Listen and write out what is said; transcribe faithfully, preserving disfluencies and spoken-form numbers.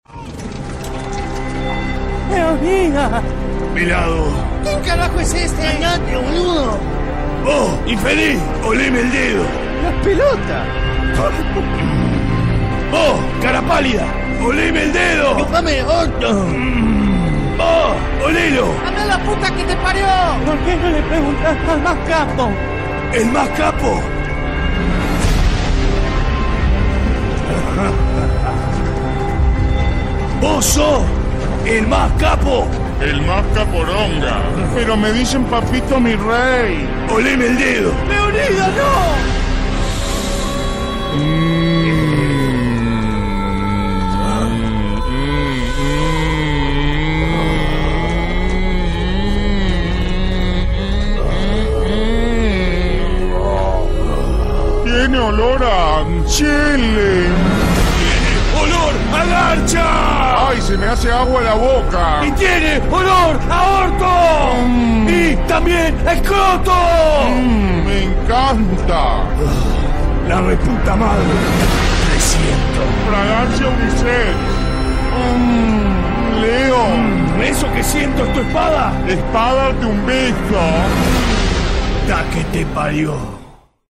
¡Leonida! Pelado. ¿Quién carajo es este? ¡Cállate, boludo! ¡Oh, infeliz! ¡Oleme el dedo! ¡La pelota! ¡Oh, cara pálida! ¡Oleme el dedo! ¡Chupame, orto! ¡Oh, olelo! ¡Anda la puta que te parió! ¿Por qué no le preguntas al más capo? ¿El más capo? ¿Vos sos el más capo? El más caporonga. Pero me dicen papito mi rey. ¡Oleme el dedo! ¡Leonida, no! Tiene olor a chile. ¡Olor a garcha! ¡Ay, se me hace agua la boca! ¡Y tiene olor a orto! Mm. ¡Y también a escroto! Mm, me encanta. La reputa madre. Presiento. Fragancia unisex. Mm, Leo. ¿Eso que siento es tu espada? Espada de un beso. ¡Da que te parió!